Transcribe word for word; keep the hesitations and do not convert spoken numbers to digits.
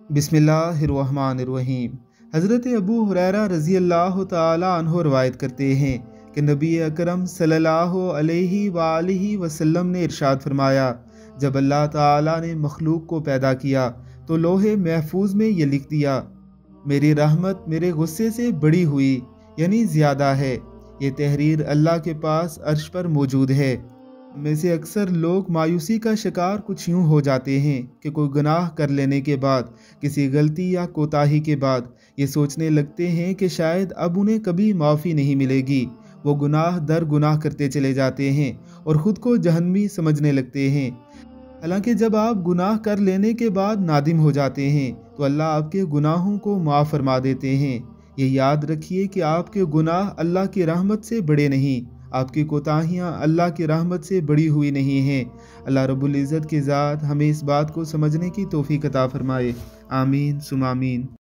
बिस्मिल्लाहिर्रहमानिर्रहीम। हज़रत अबू हुरैरा रज़ी अल्लाह ताला अन्हो रवायत करते हैं कि नबी अकरम सल्लल्लाहु अलैहि वालिहि वसल्लम ने इरशाद फरमाया, जब अल्लाह ताला ने मखलूक को पैदा किया तो लोहे महफूज में ये लिख दिया, मेरी रहमत मेरे गुस्से से बड़ी हुई, यानी ज़्यादा है। ये तहरीर अल्लाह के पास अर्श पर मौजूद है। में से अक्सर लोग मायूसी का शिकार कुछ यूँ हो जाते हैं कि कोई गुनाह कर लेने के बाद, किसी गलती या कोताही के बाद ये सोचने लगते हैं कि शायद अब उन्हें कभी माफ़ी नहीं मिलेगी। वो गुनाह दर गुनाह करते चले जाते हैं और ख़ुद को जहन्नमी समझने लगते हैं। हालांकि जब आप गुनाह कर लेने के बाद नादिम हो जाते हैं तो अल्लाह आपके गुनाहों को माफ़ फरमा देते हैं। ये याद रखिए कि आपके गुनाह अल्लाह की रहमत से बड़े नहीं, आपकी कोताहियाँ अल्लाह की रहमत से बड़ी हुई नहीं हैं। अल्लाह रब्बुल इज़्ज़त की ज़ात हमें इस बात को समझने की तौफ़ीक़ अता फ़रमाए। आमीन सुम आमीन।